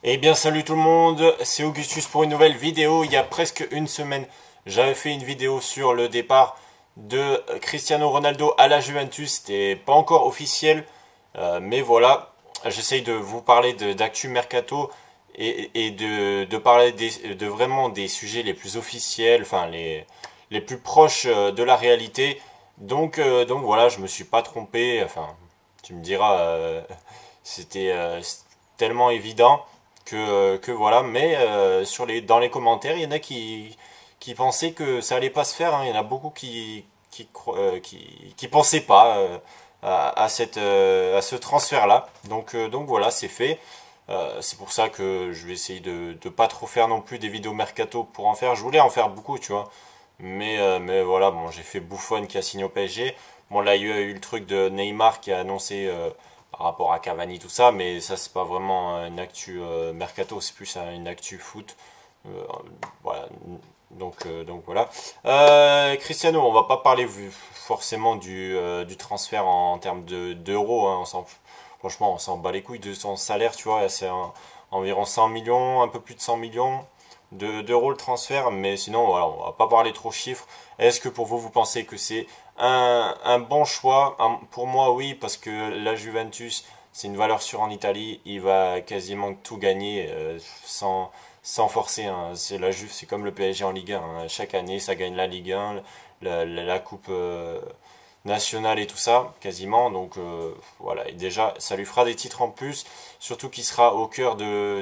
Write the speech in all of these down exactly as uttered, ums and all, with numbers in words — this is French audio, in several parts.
Eh bien salut tout le monde, c'est Augustus pour une nouvelle vidéo. Il y a presque une semaine, j'avais fait une vidéo sur le départ de Cristiano Ronaldo à la Juventus. C'était pas encore officiel, euh, mais voilà, j'essaye de vous parler d'actu mercato et, et de, de parler des, de vraiment des sujets les plus officiels, enfin les, les plus proches de la réalité. Donc, euh, donc voilà, je me suis pas trompé, enfin tu me diras, euh, c'était euh, tellement évident. Que, que voilà, mais euh, sur les, dans les commentaires, il y en a qui, qui pensaient que ça allait pas se faire, hein. Il y en a beaucoup qui qui, euh, qui, qui pensaient pas euh, à, à, cette, euh, à ce transfert-là. Donc, euh, donc voilà, c'est fait. Euh, c'est pour ça que je vais essayer de de pas trop faire non plus des vidéos mercato pour en faire. Je voulais en faire beaucoup, tu vois. Mais, euh, mais voilà, bon, j'ai fait Buffon qui a signé au P S G. Bon, là, il y a eu le truc de Neymar qui a annoncé euh, par rapport à Cavani, tout ça, mais ça, c'est pas vraiment une actu euh, mercato, c'est plus une actu foot. Euh, voilà. Donc, euh, donc voilà. Euh, Cristiano, on va pas parler forcément du, euh, du transfert en, en termes de d'euros. Hein, on s'en, franchement, on s'en bat les couilles de son salaire, tu vois. C'est environ cent millions, un peu plus de cent millions de- d'euros le transfert, mais sinon, voilà, on va pas parler trop chiffres. Est-ce que pour vous, vous pensez que c'est un, un bon choix? Un- pour moi, oui, parce que la Juventus, c'est une valeur sûre en Italie. Il va quasiment tout gagner euh, sans, sans forcer, hein. C'est la Juve, c'est comme le P S G en Ligue un, hein. Chaque année, ça gagne la Ligue un, la, la, la Coupe euh, nationale et tout ça, quasiment. Donc euh, voilà, et déjà, ça lui fera des titres en plus. Surtout qu'il sera au cœur de,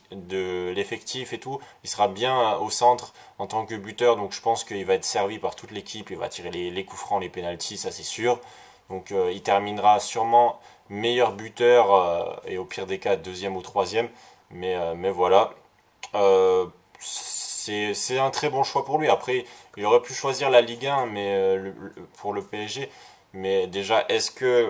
de l'effectif et tout. Il sera bien au centre en tant que buteur. Donc je pense qu'il va être servi par toute l'équipe. Il va tirer les, les coups francs, les pénaltys, ça c'est sûr. Donc euh, il terminera sûrement meilleur buteur euh, et au pire des cas deuxième ou troisième. Mais, euh, mais voilà. Euh, c'est c'est un très bon choix pour lui. Après, il aurait pu choisir la Ligue un mais, euh, le- le- pour le P S G. Mais déjà, est-ce que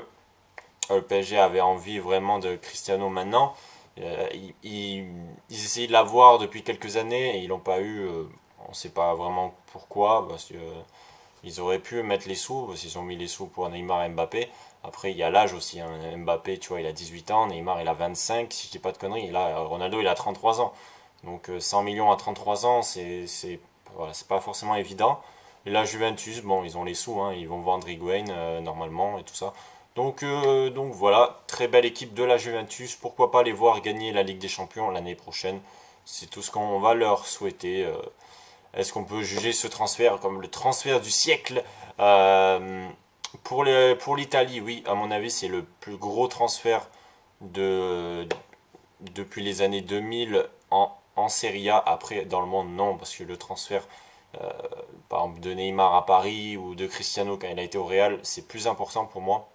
le P S G avait envie vraiment de Cristiano maintenant? Euh, ils, ils, ils essayaient de l'avoir depuis quelques années et ils l'ont pas eu. Euh, on ne sait pas vraiment pourquoi, parce que euh, ils auraient pu mettre les sous, parce qu'ils ont mis les sous pour Neymar et Mbappé. Après, il y a l'âge aussi, hein. Mbappé, tu vois, il a dix-huit ans, Neymar, il a vingt-cinq, si je dis pas de conneries. Là, Ronaldo, il a trente-trois ans. Donc euh, cent millions à trente-trois ans, c'est c'est voilà, c'est pas forcément évident. Et la Juventus, bon, ils ont les sous, hein, ils vont vendre Higuain euh, normalement et tout ça. Donc, euh, donc voilà, très belle équipe de la Juventus. Pourquoi pas les voir gagner la Ligue des Champions l'année prochaine? C'est tout ce qu'on va leur souhaiter. Euh, Est-ce qu'on peut juger ce transfert comme le transfert du siècle? Euh, pour le, pour l'Italie, oui, à mon avis, c'est le plus gros transfert de, depuis les années deux mille en, en Serie A. Après, dans le monde, non, parce que le transfert, euh, par exemple, de Neymar à Paris ou de Cristiano quand il a été au Real, c'est plus important pour moi.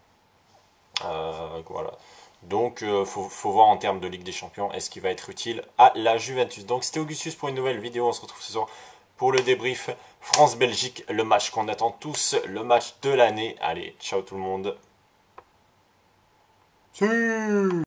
Euh, voilà. Donc, euh, faut, faut voir en termes de Ligue des Champions, est-ce qu'il va être utile à la Juventus. Donc, c'était Augustus pour une nouvelle vidéo. On se retrouve ce soir pour le débrief France-Belgique, le match qu'on attend tous, le match de l'année. Allez, ciao tout le monde. Si